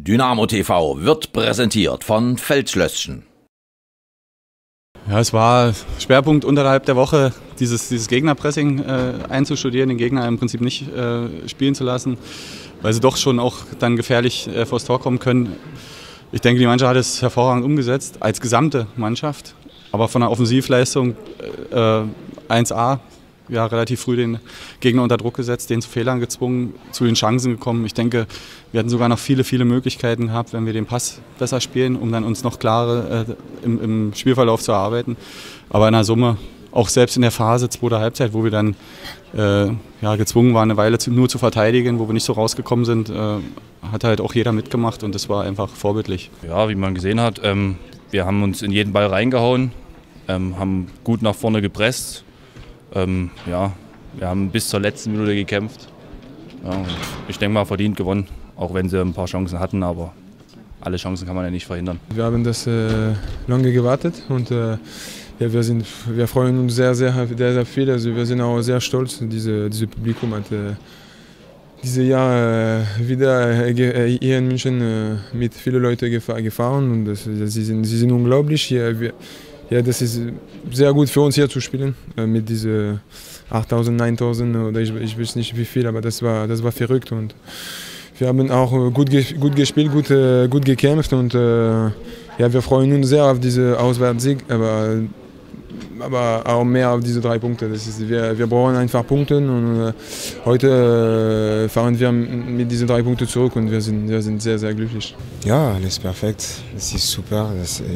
Dynamo TV wird präsentiert von Feldschlösschen. Ja, es war Schwerpunkt unterhalb der Woche, dieses Gegnerpressing einzustudieren, den Gegner im Prinzip nicht spielen zu lassen, weil sie doch schon auch dann gefährlich vors Tor kommen können. Ich denke, die Mannschaft hat es hervorragend umgesetzt, als gesamte Mannschaft. Aber von der Offensivleistung 1A, ja, relativ früh den Gegner unter Druck gesetzt, den zu Fehlern gezwungen, zu den Chancen gekommen. Ich denke, wir hatten sogar noch viele Möglichkeiten gehabt, wenn wir den Pass besser spielen, um dann uns noch klarer im Spielverlauf zu erarbeiten. Aber in der Summe, auch selbst in der Phase zweiter Halbzeit, wo wir dann gezwungen waren, eine Weile nur zu verteidigen, wo wir nicht so rausgekommen sind, hat halt auch jeder mitgemacht und das war einfach vorbildlich. Ja, wie man gesehen hat, wir haben uns in jeden Ball reingehauen, haben gut nach vorne gepresst. Wir haben bis zur letzten Minute gekämpft. Ja, und ich denke mal, verdient gewonnen, auch wenn sie ein paar Chancen hatten, aber alle Chancen kann man ja nicht verhindern. Wir haben das lange gewartet und wir freuen uns sehr viel. Also wir sind auch sehr stolz, dieses Publikum hat dieses Jahr wieder hier in München mit vielen Leuten gefahren und sie sind unglaublich. Ja, das ist sehr gut für uns hier zu spielen, mit diesen 8.000, 9.000 oder ich weiß nicht wie viel, aber das war verrückt und wir haben auch gut gespielt, gut gekämpft und wir freuen uns sehr auf diesen Auswärtssieg, aber auch mehr auf diese 3 Punkte. Wir brauchen einfach Punkte und heute fahren wir mit diesen 3 Punkten zurück und wir sind sehr glücklich. Ja, alles perfekt, das ist super.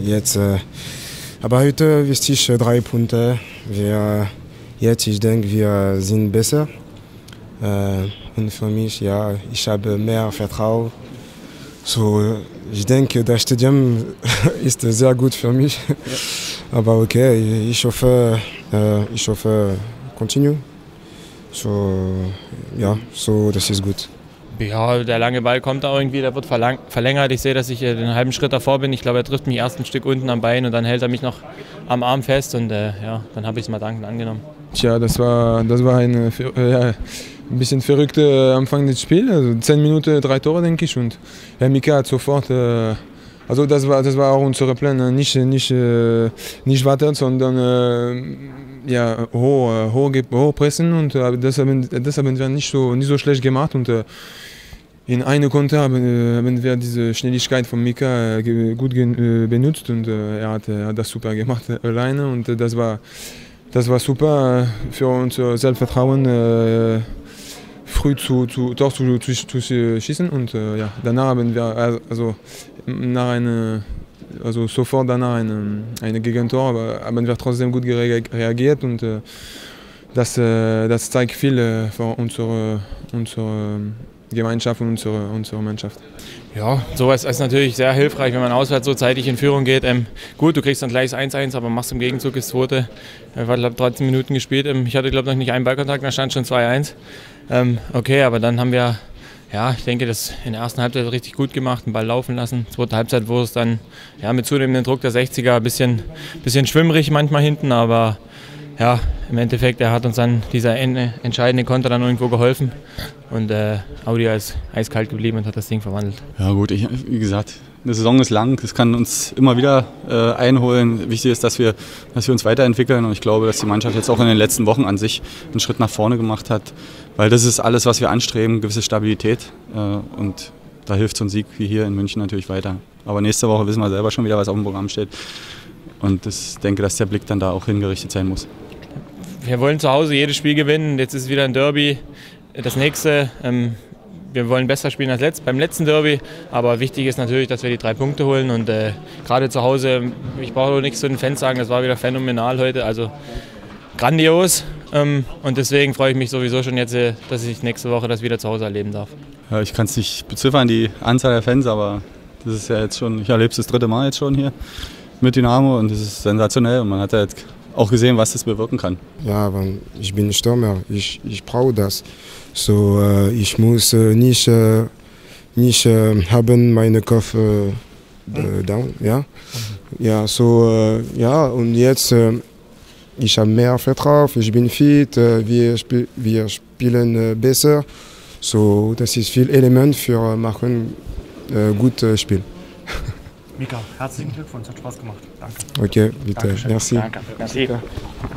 Aber heute wichtig 3 Punkte. Ich denke, wir sind besser. Und für mich, ja, ich habe mehr Vertrauen. So, ich denke, das Stadion ist sehr gut für mich. Ja. Aber okay, ich hoffe, continue. So, das ist gut. Ja, der lange Ball kommt da irgendwie, der wird verlängert. Ich sehe, dass ich den halben Schritt davor bin. Ich glaube, er trifft mich erst ein Stück unten am Bein und dann hält er mich noch am Arm fest und dann habe ich es mal dankend angenommen. Tja, das war ein bisschen verrückter Anfang des Spiels. Also 10 Minuten, 3 Tore, denke ich. Und Mika hat sofort, also das war auch unser Plan, nicht warten, sondern hoch pressen. Und das haben wir nicht so schlecht gemacht. Und in einer Konter haben wir diese Schnelligkeit von Mika gut benutzt und er hat das super gemacht alleine und das war super für unser Selbstvertrauen, früh Tor zu schießen und danach haben wir sofort danach eine Gegentor, aber haben wir trotzdem gut reagiert und das zeigt viel für unsere Gemeinschaft und unsere Mannschaft. Ja, sowas ist natürlich sehr hilfreich, wenn man auswärts so zeitig in Führung geht. Gut, du kriegst dann gleich das 1-1, aber machst im Gegenzug das zweite. Ich habe, glaube 13 Minuten gespielt. Ich hatte, glaube ich, noch nicht einen Ballkontakt, da stand schon 2-1. Okay, aber dann haben wir, ich denke, das in der ersten Halbzeit richtig gut gemacht, den Ball laufen lassen. Zweite Halbzeit wurde es dann mit zunehmendem Druck der 60er ein bisschen schwimmerig manchmal hinten, aber ja, im Endeffekt, er hat uns dann dieser entscheidende Konter dann irgendwo geholfen und Audi ist eiskalt geblieben und hat das Ding verwandelt. Ja gut, wie gesagt, eine Saison ist lang, das kann uns immer wieder einholen. Wichtig ist, dass wir uns weiterentwickeln und ich glaube, dass die Mannschaft jetzt auch in den letzten Wochen an sich einen Schritt nach vorne gemacht hat, weil das ist alles, was wir anstreben, gewisse Stabilität und da hilft so ein Sieg wie hier in München natürlich weiter. Aber nächste Woche wissen wir selber schon wieder, was auf dem Programm steht und ich denke, dass der Blick dann da auch hingerichtet sein muss. Wir wollen zu Hause jedes Spiel gewinnen. Jetzt ist wieder ein Derby. Das nächste, wir wollen besser spielen als beim letzten Derby. Aber wichtig ist natürlich, dass wir die 3 Punkte holen. Und gerade zu Hause, ich brauche nichts zu den Fans sagen, das war wieder phänomenal heute. Also grandios. Und deswegen freue ich mich sowieso schon jetzt, dass ich nächste Woche das wieder zu Hause erleben darf. Ja, ich kann es nicht beziffern, die Anzahl der Fans, aber das ist ja jetzt schon, ich erlebe es das 3. Mal jetzt schon hier mit Dynamo und das ist sensationell. Und man hat ja jetzt auch gesehen, was das bewirken kann. Ja, aber ich bin Stürmer, ich brauche das. So, ich muss nicht haben meinen Kopf down, ja. Ja, so, und jetzt ich habe mehr Vertrauen, ich bin fit, wir spielen besser. So, das ist viel Element für machen gut spielen. Mika, herzlichen Glückwunsch, hat Spaß gemacht. Danke. Okay, bitte. Dankeschön. Merci. Danke. Merci.